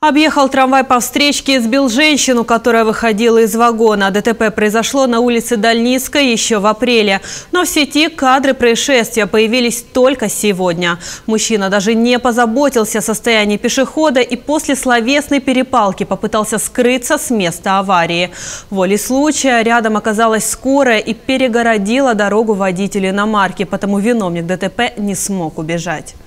Объехал трамвай по встречке и сбил женщину, которая выходила из вагона. ДТП произошло на улице Дальницкой еще в апреле. Но в сети кадры происшествия появились только сегодня. Мужчина даже не позаботился о состоянии пешехода и после словесной перепалки попытался скрыться с места аварии. Волей случая рядом оказалась скорая и перегородила дорогу водителю иномарки, потому виновник ДТП не смог убежать.